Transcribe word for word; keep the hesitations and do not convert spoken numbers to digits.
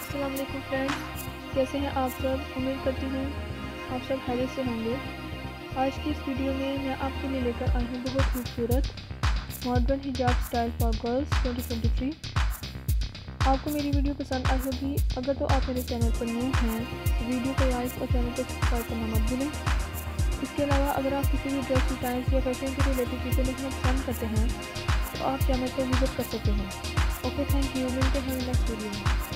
अस्सलाम वालेकुम फ्रेंड्स, कैसे हैं आप सब। उम्मीद करती हूँ आप सब खैरियत से होंगे। आज की इस वीडियो में मैं आपके लिए लेकर आई हूँ बहुत खूबसूरत मॉडर्न हिजाब style for girls twenty twenty three. आपको मेरी वीडियो पसंद आई होगी। अगर तो आप मेरे चैनल पर न्यू हैं तो वीडियो को लाइक और चैनल को सब्सक्राइब करना मत भूलें। इसके अलावा अगर आप किसी भी ड्रेस डिज़ाइन या फैशन के रिलेटेड चीज़ें देखना पसंद करते हैं तो आप चैनल को विजिट कर सकते हैं। Okay, thank you. मिलते हैं नेक्स्ट वीडियो में।